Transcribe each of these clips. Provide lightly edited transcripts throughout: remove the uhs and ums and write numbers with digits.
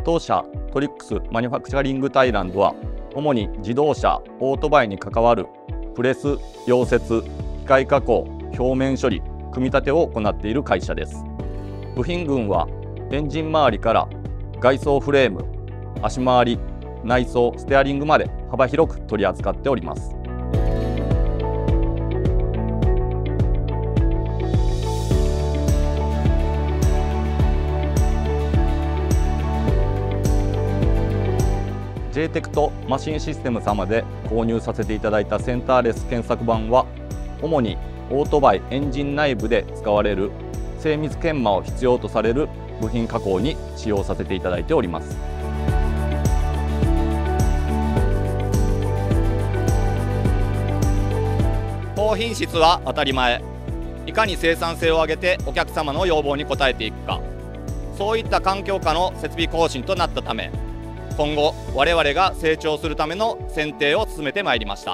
当社トリックスマニュファクチャリングタイランドは、主に自動車、オートバイに関わるプレス、溶接、機械加工、表面処理、組み立てを行っている会社です。部品群はエンジン周りから外装フレーム、足回り、内装、ステアリングまで幅広く取り扱っております。J-TECT マシンシステム様で購入させていただいたセンターレス検索板は、主にオートバイエンジン内部で使われる精密研磨を必要とされる部品加工に使用させていただいております。 高品質は当たり前。いかに生産性を上げてお客様の要望に応えていくか、そういった環境下の設備更新となったため、今後我々が成長するための選定を進めてまいりました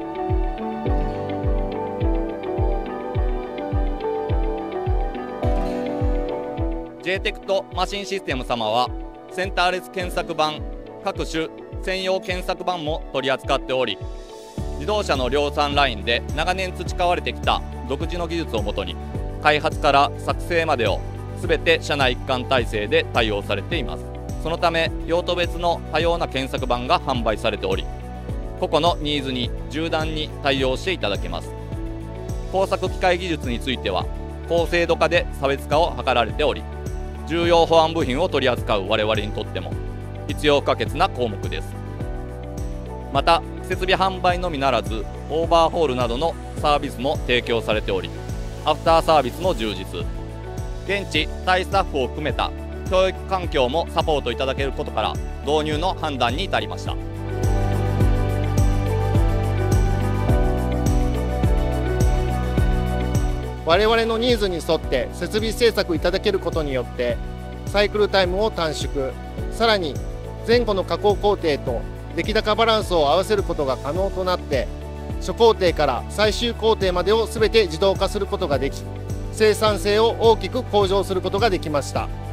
。J-TECT マシンシステム様はセンターレス検索板、各種専用検索板も取り扱っており、自動車の量産ラインで長年培われてきた独自の技術をもとに、開発から作成までを全て社内一貫体制で対応されています。そのため用途別の多様な検索板が販売されており、個々のニーズに柔軟に対応していただけます。工作機械技術については高精度化で差別化を図られており、重要保安部品を取り扱う我々にとっても必要不可欠な項目です。また設備販売のみならずオーバーホールなどのサービスも提供されており、アフターサービスも充実、現地タイスタッフを含めた教育環境もサポートいただけることから導入の判断に至りました。 我々のニーズに沿って設備制作いただけることによってサイクルタイムを短縮、さらに前後の加工工程と出来高バランスを合わせることが可能となって、初工程から最終工程までを全て自動化することができ、生産性を大きく向上することができました。